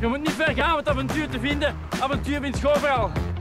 Je moet niet ver gaan om het avontuur te vinden. Avontuur vindt je overal.